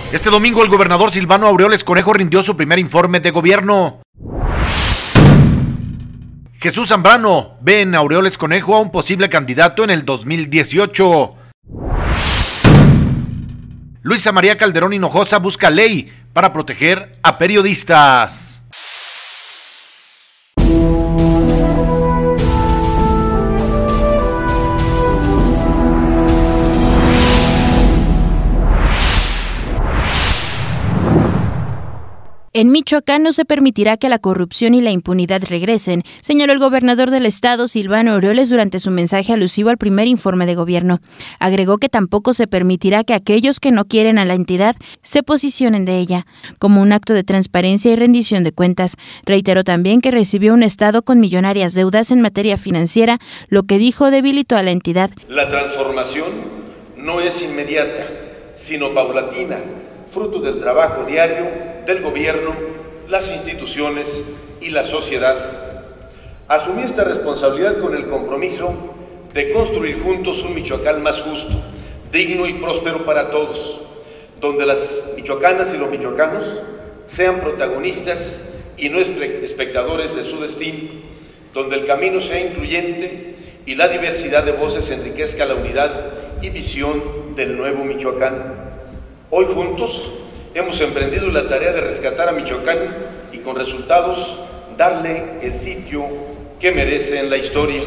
Este domingo el gobernador Silvano Aureoles Conejo rindió su primer informe de gobierno. Jesús Zambrano ve en Aureoles Conejo a un posible candidato en el 2018. Luisa María Calderón Hinojosa busca ley para proteger a periodistas. En Michoacán no se permitirá que la corrupción y la impunidad regresen, señaló el gobernador del estado, Silvano Aureoles, durante su mensaje alusivo al primer informe de gobierno. Agregó que tampoco se permitirá que aquellos que no quieren a la entidad se posicionen de ella, como un acto de transparencia y rendición de cuentas. Reiteró también que recibió un estado con millonarias deudas en materia financiera, lo que dijo debilitó a la entidad. La transformación no es inmediata, sino paulatina, fruto del trabajo diario del gobierno, las instituciones y la sociedad. Asumí esta responsabilidad con el compromiso de construir juntos un Michoacán más justo, digno y próspero para todos, donde las michoacanas y los michoacanos sean protagonistas y no espectadores de su destino, donde el camino sea incluyente y la diversidad de voces enriquezca la unidad y visión del nuevo Michoacán. Hoy juntos hemos emprendido la tarea de rescatar a Michoacán y con resultados darle el sitio que merece en la historia.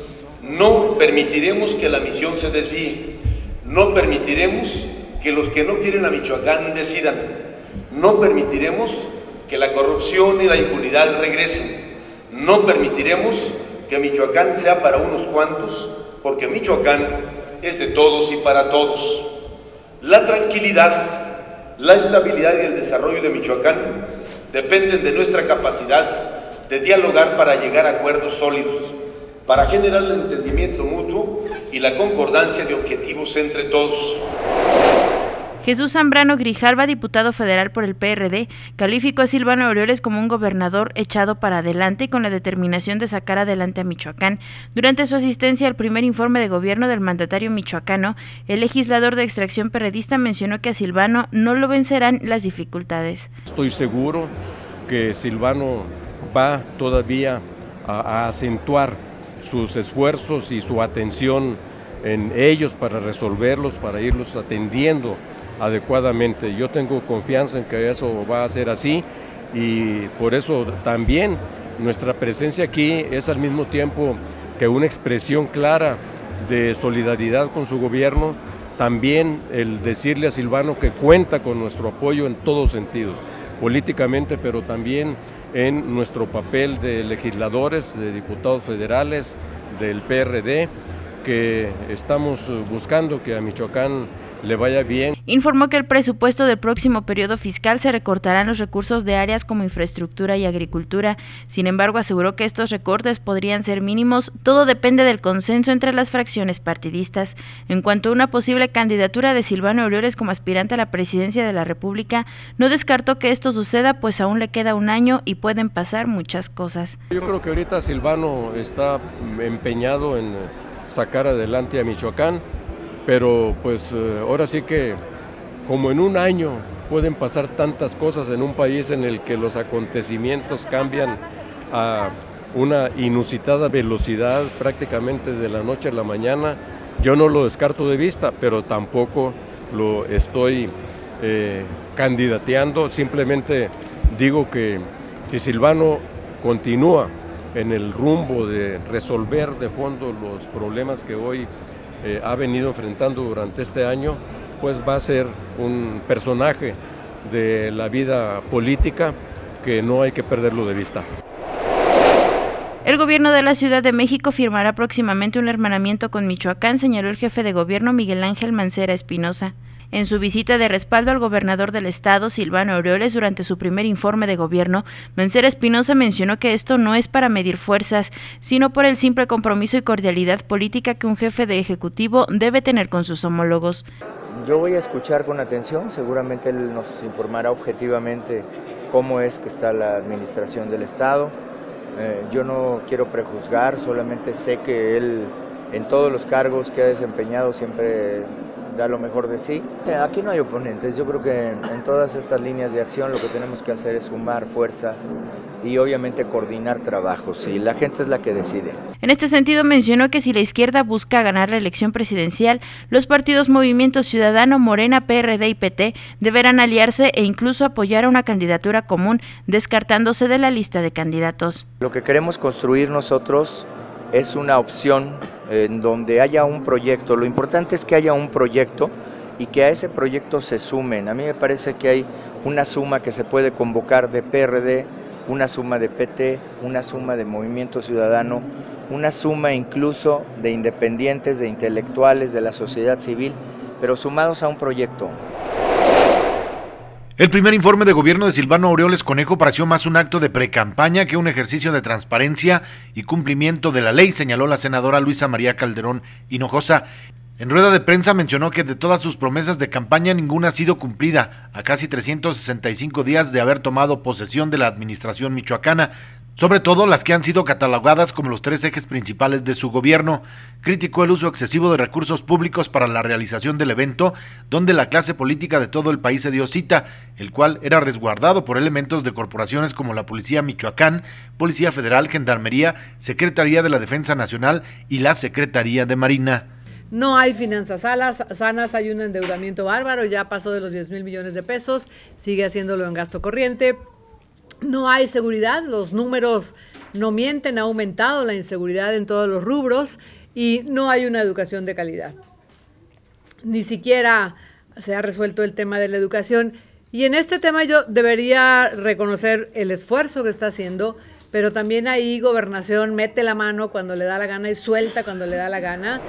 No permitiremos que la misión se desvíe, no permitiremos que los que no quieren a Michoacán decidan, no permitiremos que la corrupción y la impunidad regresen, no permitiremos que Michoacán sea para unos cuantos, porque Michoacán es de todos y para todos. La tranquilidad, la estabilidad y el desarrollo de Michoacán dependen de nuestra capacidad de dialogar para llegar a acuerdos sólidos, para generar el entendimiento mutuo y la concordancia de objetivos entre todos. Jesús Zambrano Grijalva, diputado federal por el PRD, calificó a Silvano Aureoles como un gobernador echado para adelante y con la determinación de sacar adelante a Michoacán. Durante su asistencia al primer informe de gobierno del mandatario michoacano, el legislador de extracción perredista mencionó que a Silvano no lo vencerán las dificultades. Estoy seguro que Silvano va todavía a acentuar sus esfuerzos y su atención en ellos para resolverlos, para irlos atendiendo adecuadamente. Yo tengo confianza en que eso va a ser así y por eso también nuestra presencia aquí es al mismo tiempo que una expresión clara de solidaridad con su gobierno, también el decirle a Silvano que cuenta con nuestro apoyo en todos sentidos, políticamente, pero también en nuestro papel de legisladores, de diputados federales, del PRD, que estamos buscando que a Michoacán le vaya bien. Informó que el presupuesto del próximo periodo fiscal se recortarán los recursos de áreas como infraestructura y agricultura. Sin embargo, aseguró que estos recortes podrían ser mínimos. Todo depende del consenso entre las fracciones partidistas. En cuanto a una posible candidatura de Silvano Aureoles como aspirante a la presidencia de la República, no descartó que esto suceda, pues aún le queda un año y pueden pasar muchas cosas. Yo creo que ahorita Silvano está empeñado en sacar adelante a Michoacán, pero pues ahora sí que como en un año pueden pasar tantas cosas en un país en el que los acontecimientos cambian a una inusitada velocidad prácticamente de la noche a la mañana, yo no lo descarto de vista, pero tampoco lo estoy candidateando, simplemente digo que si Silvano continúa en el rumbo de resolver de fondo los problemas que hoy ha venido enfrentando durante este año, pues va a ser un personaje de la vida política que no hay que perderlo de vista. El gobierno de la Ciudad de México firmará próximamente un hermanamiento con Michoacán, señaló el jefe de gobierno Miguel Ángel Mancera Espinosa. En su visita de respaldo al gobernador del estado, Silvano Aureoles, durante su primer informe de gobierno, Mancera Espinosa mencionó que esto no es para medir fuerzas, sino por el simple compromiso y cordialidad política que un jefe de ejecutivo debe tener con sus homólogos. Yo voy a escuchar con atención, seguramente él nos informará objetivamente cómo es que está la administración del estado. Yo no quiero prejuzgar, solamente sé que él en todos los cargos que ha desempeñado siempre dar lo mejor de sí. Aquí no hay oponentes, yo creo que en todas estas líneas de acción lo que tenemos que hacer es sumar fuerzas y obviamente coordinar trabajos, y la gente es la que decide. En este sentido mencionó que si la izquierda busca ganar la elección presidencial, los partidos Movimiento Ciudadano, Morena, PRD y PT deberán aliarse e incluso apoyar a una candidatura común, descartándose de la lista de candidatos. Lo que queremos construir nosotros es una opción en donde haya un proyecto. Lo importante es que haya un proyecto y que a ese proyecto se sumen. A mí me parece que hay una suma que se puede convocar de PRD, una suma de PT, una suma de Movimiento Ciudadano, una suma incluso de independientes, de intelectuales, de la sociedad civil, pero sumados a un proyecto. El primer informe de gobierno de Silvano Aureoles Conejo pareció más un acto de precampaña que un ejercicio de transparencia y cumplimiento de la ley, señaló la senadora Luisa María Calderón Hinojosa. En rueda de prensa mencionó que de todas sus promesas de campaña ninguna ha sido cumplida a casi 365 días de haber tomado posesión de la administración michoacana, sobre todo las que han sido catalogadas como los 3 ejes principales de su gobierno. Criticó el uso excesivo de recursos públicos para la realización del evento, donde la clase política de todo el país se dio cita, el cual era resguardado por elementos de corporaciones como la Policía Michoacán, Policía Federal, Gendarmería, Secretaría de la Defensa Nacional y la Secretaría de Marina. No hay finanzas sanas, hay un endeudamiento bárbaro, ya pasó de los 10,000 millones de pesos, sigue haciéndolo en gasto corriente. No hay seguridad, los números no mienten, ha aumentado la inseguridad en todos los rubros y no hay una educación de calidad. Ni siquiera se ha resuelto el tema de la educación, y en este tema yo debería reconocer el esfuerzo que está haciendo, pero también ahí Gobernación mete la mano cuando le da la gana y suelta cuando le da la gana.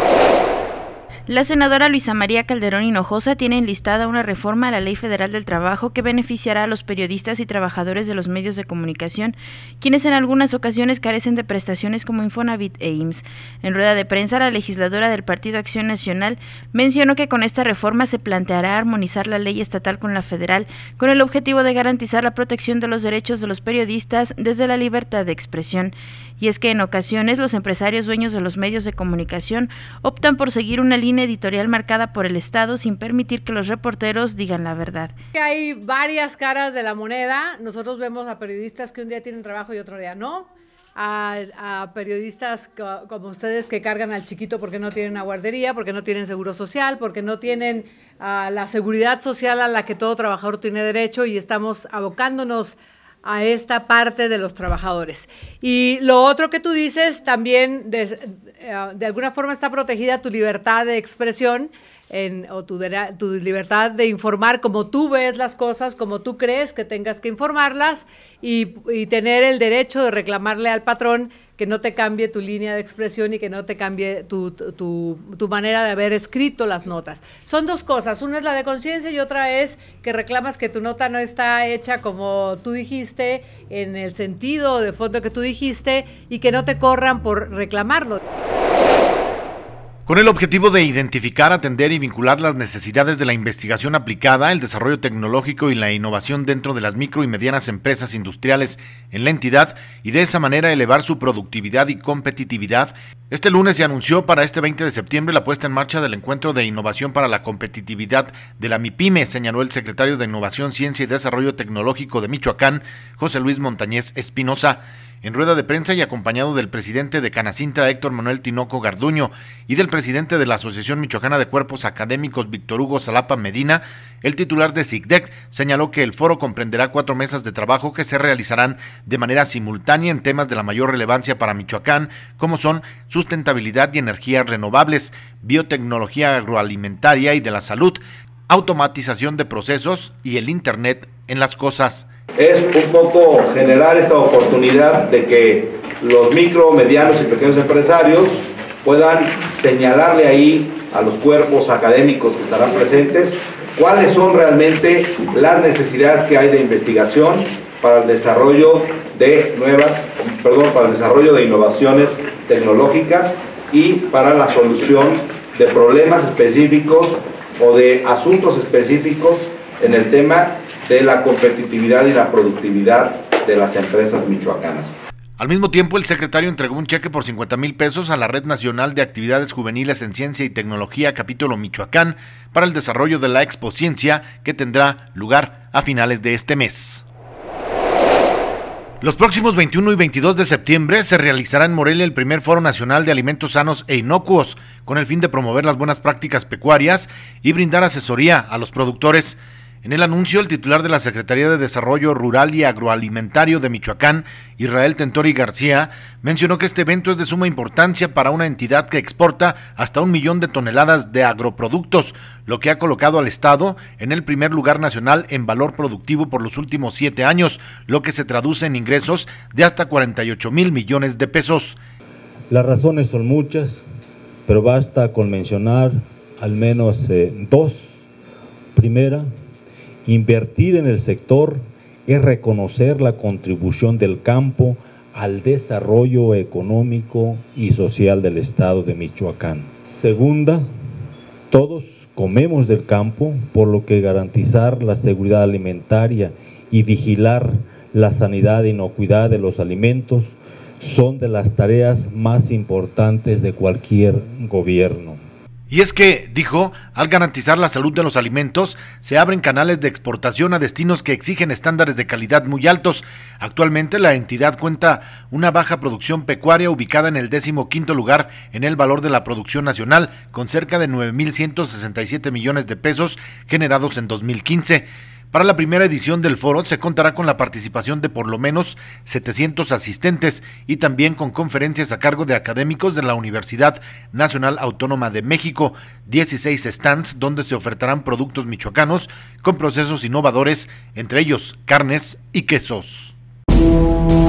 La senadora Luisa María Calderón Hinojosa tiene enlistada una reforma a la Ley Federal del Trabajo que beneficiará a los periodistas y trabajadores de los medios de comunicación, quienes en algunas ocasiones carecen de prestaciones como Infonavit e IMSS. En rueda de prensa, la legisladora del Partido Acción Nacional mencionó que con esta reforma se planteará armonizar la ley estatal con la federal, con el objetivo de garantizar la protección de los derechos de los periodistas desde la libertad de expresión. Y es que en ocasiones los empresarios dueños de los medios de comunicación optan por seguir una línea editorial marcada por el Estado sin permitir que los reporteros digan la verdad. Hay varias caras de la moneda. Nosotros vemos a periodistas que un día tienen trabajo y otro día no. A periodistas como ustedes que cargan al chiquito porque no tienen una guardería, porque no tienen seguro social, porque no tienen la seguridad social a la que todo trabajador tiene derecho, y estamos abocándonos a esta parte de los trabajadores. Y lo otro que tú dices, también de alguna forma está protegida tu libertad de expresión o tu libertad de informar como tú ves las cosas, como tú crees que tengas que informarlas, y tener el derecho de reclamarle al patrón que no te cambie tu línea de expresión y que no te cambie tu manera de haber escrito las notas. Son dos cosas, una es la de conciencia y otra es que reclamas que tu nota no está hecha como tú dijiste, en el sentido de fondo que tú dijiste, y que no te corran por reclamarlo. Con el objetivo de identificar, atender y vincular las necesidades de la investigación aplicada, el desarrollo tecnológico y la innovación dentro de las micro y medianas empresas industriales en la entidad, y de esa manera elevar su productividad y competitividad, este lunes se anunció para este 20 de septiembre la puesta en marcha del Encuentro de Innovación para la Competitividad de la MIPYME, señaló el secretario de Innovación, Ciencia y Desarrollo Tecnológico de Michoacán, José Luis Montañez Espinosa. En rueda de prensa y acompañado del presidente de Canacintra, Héctor Manuel Tinoco Garduño, y del presidente de la Asociación Michoacana de Cuerpos Académicos, Víctor Hugo Salapa Medina, el titular de SICDEC señaló que el foro comprenderá 4 mesas de trabajo que se realizarán de manera simultánea en temas de la mayor relevancia para Michoacán, como son sustentabilidad y energías renovables, biotecnología agroalimentaria y de la salud, automatización de procesos y el Internet en las cosas. Es un poco generar esta oportunidad de que los micro, medianos y pequeños empresarios puedan señalarle ahí a los cuerpos académicos que estarán presentes cuáles son realmente las necesidades que hay de investigación para el desarrollo de para el desarrollo de innovaciones tecnológicas y para la solución de problemas específicos o de asuntos específicos en el tema de la competitividad y la productividad de las empresas michoacanas. Al mismo tiempo, el secretario entregó un cheque por 50,000 pesos a la Red Nacional de Actividades Juveniles en Ciencia y Tecnología, capítulo Michoacán, para el desarrollo de la Expo Ciencia, que tendrá lugar a finales de este mes. Los próximos 21 y 22 de septiembre se realizará en Morelia el primer Foro Nacional de Alimentos Sanos e Inocuos, con el fin de promover las buenas prácticas pecuarias y brindar asesoría a los productores. En el anuncio, el titular de la Secretaría de Desarrollo Rural y Agroalimentario de Michoacán, Israel Tentori García, mencionó que este evento es de suma importancia para una entidad que exporta hasta 1 millón de toneladas de agroproductos, lo que ha colocado al Estado en el primer lugar nacional en valor productivo por los últimos 7 años, lo que se traduce en ingresos de hasta 48,000 millones de pesos. Las razones son muchas, pero basta con mencionar al menos dos. Primera, invertir en el sector es reconocer la contribución del campo al desarrollo económico y social del estado de Michoacán. Segunda, todos comemos del campo, por lo que garantizar la seguridad alimentaria y vigilar la sanidad e inocuidad de los alimentos son de las tareas más importantes de cualquier gobierno. Y es que, dijo, al garantizar la salud de los alimentos, se abren canales de exportación a destinos que exigen estándares de calidad muy altos. Actualmente la entidad cuenta una baja producción pecuaria ubicada en el 15º lugar en el valor de la producción nacional, con cerca de 9,167 millones de pesos generados en 2015. Para la primera edición del foro se contará con la participación de por lo menos 700 asistentes y también con conferencias a cargo de académicos de la Universidad Nacional Autónoma de México, 16 stands donde se ofertarán productos michoacanos con procesos innovadores, entre ellos carnes y quesos.